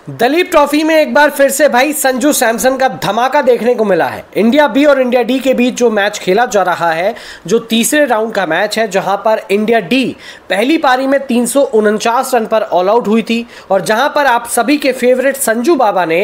Dalip trophy में एक बार फिर से भाई संजू सैमसन का धमाका देखने को मिला है। इंडिया बी और इंडिया डी के बीच जो मैच खेला जा रहा है, जो तीसरे राउंड का मैच है, जहां पर इंडिया डी पहली पारी में 349 रन पर ऑल आउट हुई थी और जहां पर आप सभी के फेवरेट संजू बाबा ने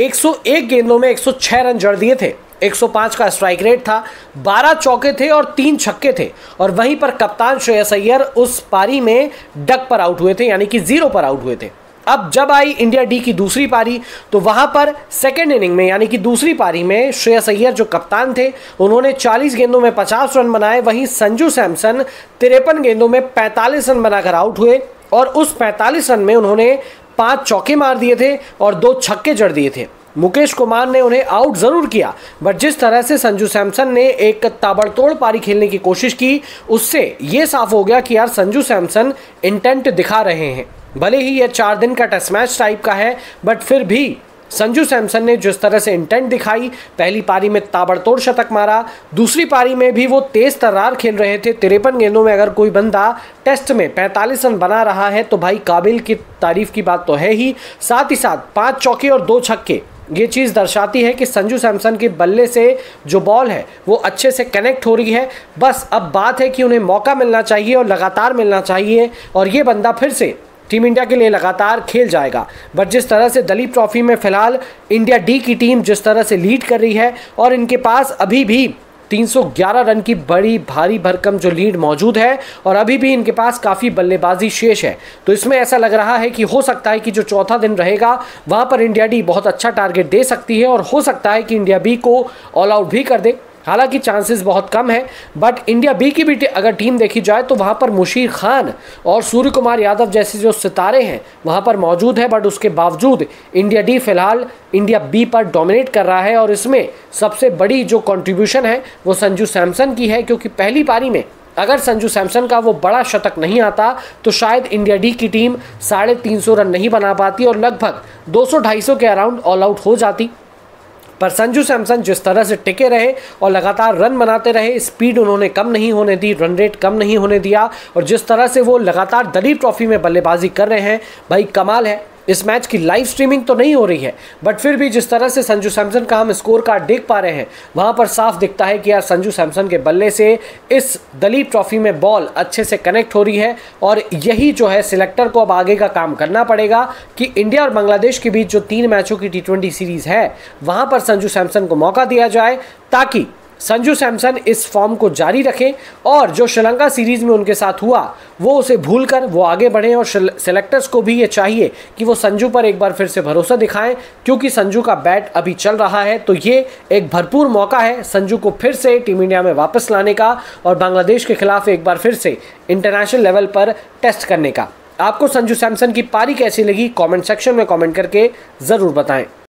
101 गेंदों में 106 रन जड़ दिए थे। 105 का स्ट्राइक रेट था, 12 चौके थे और 3 छक्के थे। और वहीं पर कप्तान श्रेयस अय्यर उस पारी में डक पर आउट हुए थे, यानी कि 0 पर आउट हुए थे। अब जब आई इंडिया डी की दूसरी पारी तो वहां पर सेकेंड इनिंग में यानी कि दूसरी पारी में श्रेयस अय्यर जो कप्तान थे, उन्होंने 40 गेंदों में 50 रन बनाए। वहीं संजू सैमसन 53 गेंदों में 45 रन बनाकर आउट हुए और उस 45 रन में उन्होंने 5 चौके मार दिए थे और 2 छक्के जड़ दिए थे। मुकेश कुमार ने उन्हें आउट जरूर किया, बट जिस तरह से संजू सैमसन ने एक ताबड़तोड़ पारी खेलने की कोशिश की, उससे यह साफ हो गया कि यार संजू सैमसन इंटेंट दिखा रहे हैं। भले ही यह 4 दिन का टेस्ट मैच टाइप का है, बट फिर भी संजू सैमसन ने जिस तरह से इंटेंट दिखाई, पहली पारी में ताबड़तोड़ शतक मारा, दूसरी पारी में भी वो तेज तर्रार खेल रहे थे। 53 गेंदों में अगर कोई बंदा टेस्ट में 45 रन बना रहा है तो भाई काबिल की तारीफ की बात तो है ही, साथ ही साथ 5 चौके और 2 छक्के। ये चीज़ दर्शाती है कि संजू सैमसन के बल्ले से जो बॉल है वो अच्छे से कनेक्ट हो रही है। बस अब बात है कि उन्हें मौका मिलना चाहिए और लगातार मिलना चाहिए, और ये बंदा फिर से टीम इंडिया के लिए लगातार खेल जाएगा। बट जिस तरह से दलीप ट्रॉफी में फिलहाल इंडिया डी की टीम जिस तरह से लीड कर रही है और इनके पास अभी भी 311 रन की बड़ी भारी भरकम जो लीड मौजूद है और अभी भी इनके पास काफ़ी बल्लेबाजी शेष है, तो इसमें ऐसा लग रहा है कि हो सकता है कि जो चौथा दिन रहेगा वहाँ पर इंडिया डी बहुत अच्छा टारगेट दे सकती है और हो सकता है कि इंडिया बी को ऑल आउट भी कर दे। हालांकि चांसेस बहुत कम है, बट इंडिया बी की भी अगर टीम देखी जाए तो वहाँ पर मुशीर खान और सूर्य कुमार यादव जैसे जो सितारे हैं वहाँ पर मौजूद है। बट उसके बावजूद इंडिया डी फिलहाल इंडिया बी पर डोमिनेट कर रहा है और इसमें सबसे बड़ी जो कंट्रीब्यूशन है वो संजू सैमसन की है, क्योंकि पहली पारी में अगर संजू सैमसन का वो बड़ा शतक नहीं आता तो शायद इंडिया डी की टीम 350 रन नहीं बना पाती और लगभग 200-250 के अराउंड ऑल आउट हो जाती। पर संजू सैमसन जिस तरह से टिके रहे और लगातार रन बनाते रहे, स्पीड उन्होंने कम नहीं होने दी, रन रेट कम नहीं होने दिया, और जिस तरह से वो लगातार दलीप ट्रॉफी में बल्लेबाजी कर रहे हैं, भाई कमाल है। इस मैच की लाइव स्ट्रीमिंग तो नहीं हो रही है, बट फिर भी जिस तरह से संजू सैमसन का हम स्कोर कार्ड देख पा रहे हैं वहाँ पर साफ दिखता है कि यार संजू सैमसन के बल्ले से इस दलीप ट्रॉफी में बॉल अच्छे से कनेक्ट हो रही है। और यही जो है सिलेक्टर को अब आगे का काम करना पड़ेगा कि इंडिया और बांग्लादेश के बीच जो 3 मैचों की T20 सीरीज़ है वहाँ पर संजू सैमसन को मौका दिया जाए, ताकि संजू सैमसन इस फॉर्म को जारी रखें और जो श्रीलंका सीरीज़ में उनके साथ हुआ वो उसे भूलकर वो आगे बढ़ें। और सेलेक्टर्स को भी ये चाहिए कि वो संजू पर एक बार फिर से भरोसा दिखाएं, क्योंकि संजू का बैट अभी चल रहा है। तो ये एक भरपूर मौका है संजू को फिर से टीम इंडिया में वापस लाने का और बांग्लादेश के खिलाफ एक बार फिर से इंटरनेशनल लेवल पर टेस्ट करने का। आपको संजू सैमसन की पारी कैसी लगी, कमेंट सेक्शन में कमेंट करके ज़रूर बताएं।